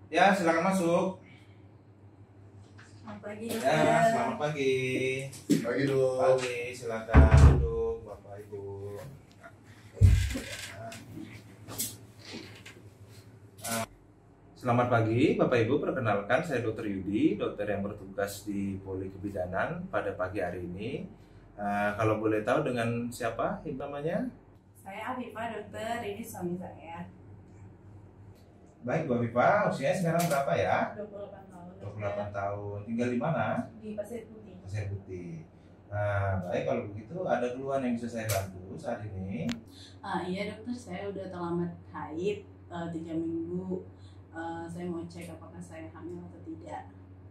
Ya, silakan masuk. Selamat pagi, Ya, dokter. selamat pagi. Pagi dok. Pagi, silakan duduk, Bapak Ibu. Selamat pagi, Bapak Ibu. Perkenalkan, saya Dr. Yudi, dokter yang bertugas di Poli Kebidanan pada pagi hari ini. Kalau boleh tahu dengan siapa ibu namanya? Saya Afifah, dokter. Ini suami saya. Baik, Bu Afifah, usianya sekarang berapa ya? 28 tahun. 28 tahun. Tinggal di mana? Di Pasir Putih. Pasir Putih. Baik, kalau begitu ada keluhan yang bisa saya bantu saat ini. Iya dokter, saya udah terlambat haid 3 minggu. Saya mau cek apakah saya hamil atau tidak.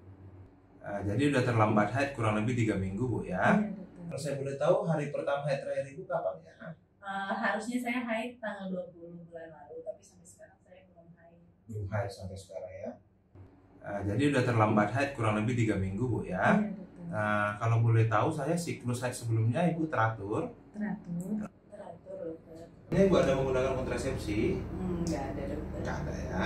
Jadi udah terlambat haid kurang lebih 3 minggu, Bu ya. Iya dokter. Kalau saya boleh tahu hari pertama haid terakhir Ibu kapan ya? Harusnya saya haid tanggal 20 bulan lalu, tapi sampai sekarang saya belum haid. Belum haid sampai sekarang ya. Jadi udah terlambat haid kurang lebih 3 minggu, Bu ya. Iya dokter. Kalau boleh tahu saya siklus haid sebelumnya Ibu teratur. Teratur dokter. Ini Ibu ada menggunakan kontrasepsi? Nggak ada dokter. Nggak ada ya.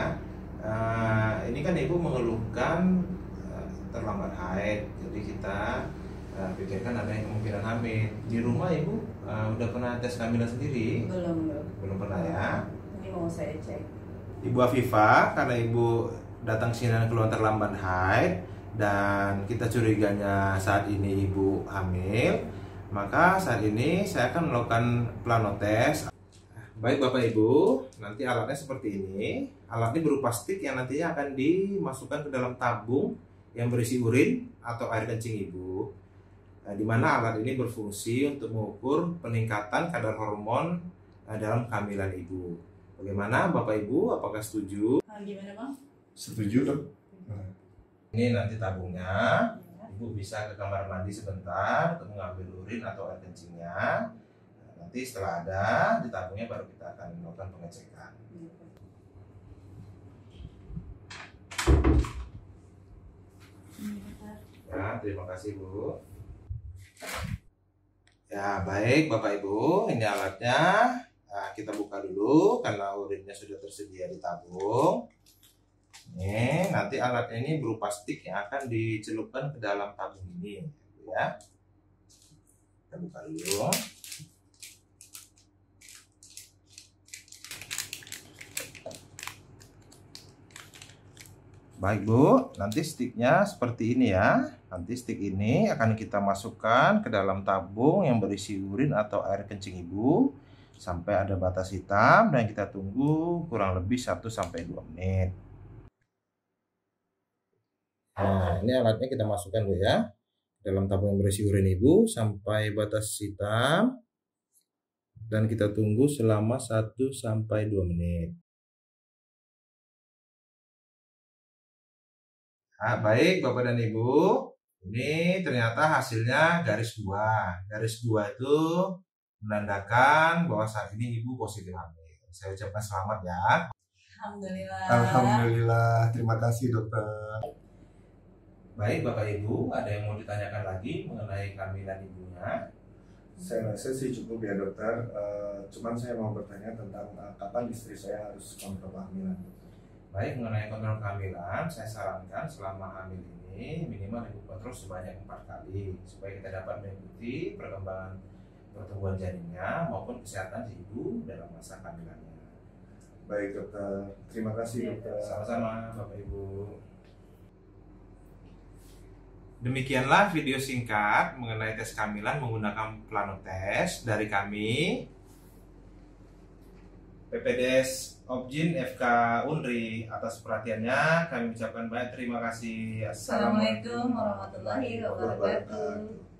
Ini kan Ibu mengeluhkan terlambat haid, jadi kita pikirkan ada yang kemungkinan hamil. Di rumah Ibu udah pernah tes kehamilan sendiri? Belum dok. Belum pernah ya. Ini mau saya cek. Ibu Afifah, karena Ibu datang sini dan keluar terlambat haid dan kita curiganya saat ini Ibu hamil, maka saat ini saya akan melakukan planotes. Baik Bapak Ibu, nanti alatnya seperti ini. Alat ini berupa stick yang nantinya akan dimasukkan ke dalam tabung yang berisi urin atau air kencing Ibu. Di mana alat ini berfungsi untuk mengukur peningkatan kadar hormon dalam kehamilan Ibu. Bagaimana Bapak Ibu, apakah setuju? Gimana bang? Setuju dok. Ini nanti tabungnya. Ibu bisa ke kamar mandi sebentar untuk mengambil urin atau air kencingnya. Nanti setelah ada di tabungnya baru kita akan melakukan pengecekan. Ya, terima kasih Bu. Ya, baik Bapak Ibu, ini alatnya. Kita buka dulu karena urinnya sudah tersedia di tabung. Ini nanti alat ini berupa stick yang akan dicelupkan ke dalam tabung ini, ya. Kita buka dulu. Baik Bu, nanti sticknya seperti ini ya. Nanti stick ini akan kita masukkan ke dalam tabung yang berisi urin atau air kencing Ibu sampai ada batas hitam dan kita tunggu kurang lebih 1-2 menit. Nah, ini alatnya kita masukkan Bu ya. Dalam tabung yang berisi urin Ibu sampai batas hitam dan kita tunggu selama 1-2 menit. Baik Bapak dan Ibu, ini ternyata hasilnya garis 2. Garis 2 itu menandakan bahwa saat ini Ibu positif hamil. Saya ucapkan selamat ya. Alhamdulillah. Alhamdulillah. Terima kasih dokter. Baik Bapak Ibu, ada yang mau ditanyakan lagi mengenai kehamilan Ibunya? Saya rasa sih cukup ya dokter. Cuman saya mau bertanya tentang kapan istri saya harus kontrol kehamilan. Baik, mengenai kontrol kehamilan, saya sarankan selama hamil ini minimal Ibu kontrol sebanyak 4 kali supaya kita dapat mengikuti perkembangan pertumbuhan janinnya maupun kesehatan si Ibu dalam masa kehamilannya. Baik dokter, terima kasih dokter. Sama-sama Bapak Ibu. Demikianlah video singkat mengenai tes kehamilan menggunakan planotes dari kami PPDS Objin FK Unri. Atas perhatiannya kami ucapkan banyak terima kasih. Assalamualaikum warahmatullahi wabarakatuh.